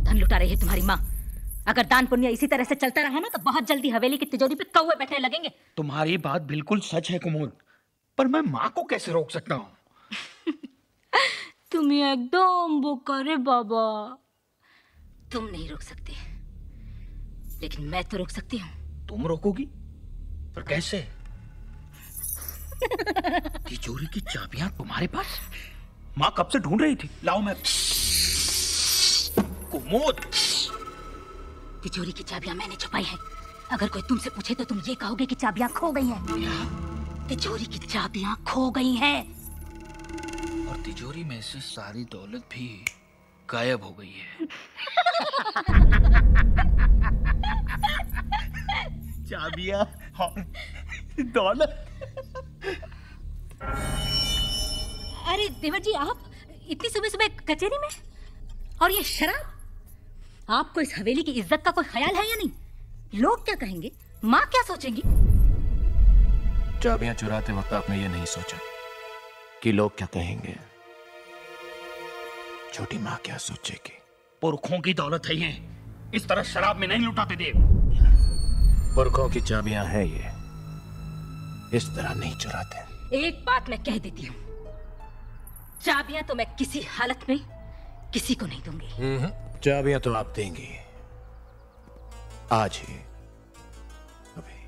धन लुटा रही है तुम्हारी माँ। अगर दान पुण्य इसी तरह से चलता रहा ना तो बहुत जल्दी हवेली की तिजोरी पे कौवे बैठने लगेंगे। तुम्हारी बात बिल्कुल सच है कुमुद, पर मैं माँ को कैसे रोक सकता हूँ? तुम एकदम बोका रे बाबा। तुम नहीं रोक सकते, लेकिन मैं तो रोक सकती हूँ। तुम रोकोगी? पर कैसे? तिजोरी की चाबियां तुम्हारे पास? माँ कब से ढूंढ रही थी। लाओ मैं। कुमुद, तिजोरी की चाबियां मैंने छुपाई हैं। अगर कोई तुमसे पूछे तो तुम ये कहोगे कि चाबियां खो गई हैं। तिजोरी की चाबियां खो गई हैं। और तिजोरी में से सारी दौलत भी गायब हो गई है। चाबियां और दौलत। अरे देवर जी, आप इतनी सुबह सुबह कचहरी में, और ये शराब? आपको इस हवेली की इज्जत का कोई ख्याल है या नहीं? लोग क्या कहेंगे, माँ क्या सोचेंगी? चाबियां चुराते वक्त आपने ये नहीं सोचा कि लोग क्या कहेंगे, छोटी माँ क्या सोचेगी? पुरखों की दौलत है ये, इस तरह शराब में नहीं लुटाते देव। पुरखों की चाबियां हैं ये, इस तरह नहीं चुराते। एक बात मैं कह देती हूँ, चाबियां तो मैं किसी हालत में किसी को नहीं दूंगी। चाबियां तो आप देंगी, आज ही, अभी,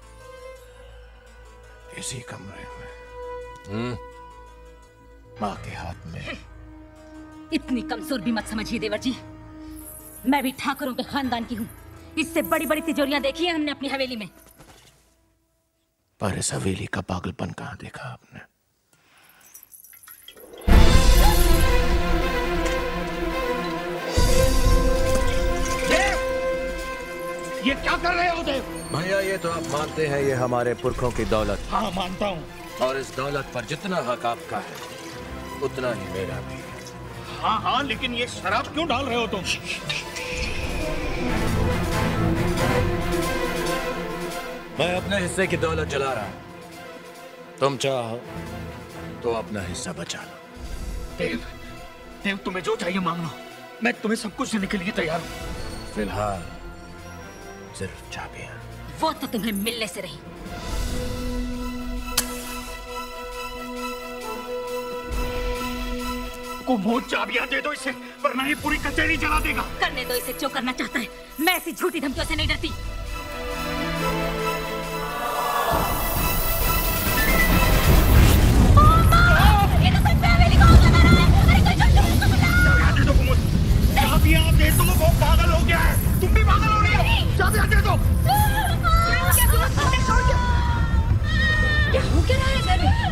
इसी कमरे में, माँ के हाथ में। इतनी कमजोर भी मत समझिए देवर जी, मैं भी ठाकुरों के खानदान की हूँ। इससे बड़ी बड़ी तिजोरियां देखी है हमने अपनी हवेली में। पर इस हवेली का पागलपन कहाँ देखा आपने? ये क्या कर रहे हो देव? भैया, ये तो आप मानते हैं ये हमारे पुरखों की दौलत। हाँ, मानता हूँ। और इस दौलत पर जितना हक आपका है उतना ही मेरा भी है। हाँ हाँ, लेकिन ये शराब क्यों डाल रहे हो तुम? मैं अपने हिस्से की दौलत जला रहा हूं, तुम चाहो तो अपना हिस्सा बचा लो। देव, देव तुम्हें जो चाहिए मांग लो, मैं तुम्हें सब कुछ देने के लिए तैयार हूँ। फिलहाल सिर्फ चाबियां। वो तो तुम्हें मिलने से रही। कुमुद, चाबियां दे दो इसे, वरना ये पूरी कचहरी जला देगा। करने दो इसे जो करना चाहता है, मैं ऐसी झूठी धमकियों से नहीं डरती। चाबियां दे दो, वो पागल हो गया है। तुम भी पागल हो रही हो। चाबियां दे दो। क्या हो क्या रहा है घर में?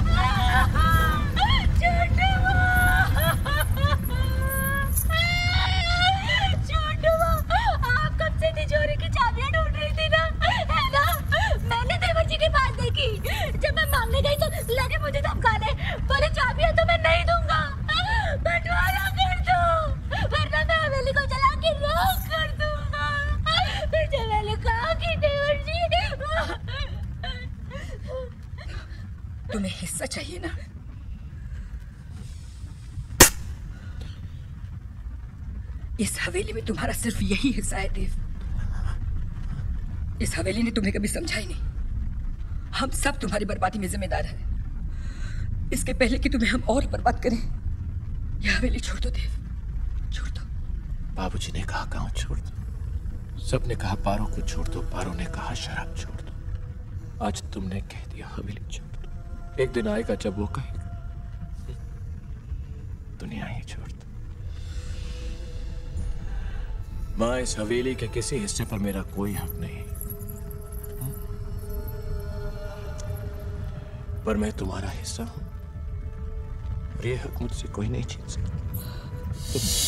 आप कब से तिजोरी की चाबियां ढूंढ रही थी ना, है ना? मैंने देवर जी के पास देखी, जब मैं मांगने गई तो लगे मुझे धमकाने, बोले चाबियां तो मैं नहीं दूंगा, बंटवारा कर दो, वरना मैं हवेली को जला के राख कर दूंगा। फिर जब मैंने कहा कि देवर जी, तुम्हें हिस्सा चाहिए ना? इस हवेली में तुम्हारा सिर्फ यही हिस्सा है देव। इस हवेली ने तुम्हें कभी समझा ही नहीं। हम सब तुम्हारी बर्बादी में जिम्मेदार हैं। इसके पहले कि तुम्हें हम और बर्बाद करें, यह हवेली छोड़ दो देव, छोड़ दो। बाबूजी ने कहा गांव छोड़ दो, सबने कहा पारों को छोड़ दो, पारों ने कहा शराब छोड़ दो, आज तुमने कह दिया हवेली छोड़ दो। एक दिन आएगा जब वो कहेगा दुनिया ही छोड़ दो। माँ, इस हवेली के किसी हिस्से पर मेरा कोई हक नहीं, पर मैं तुम्हारा हिस्सा हूं और ये हक मुझसे कोई नहीं छीन सकता।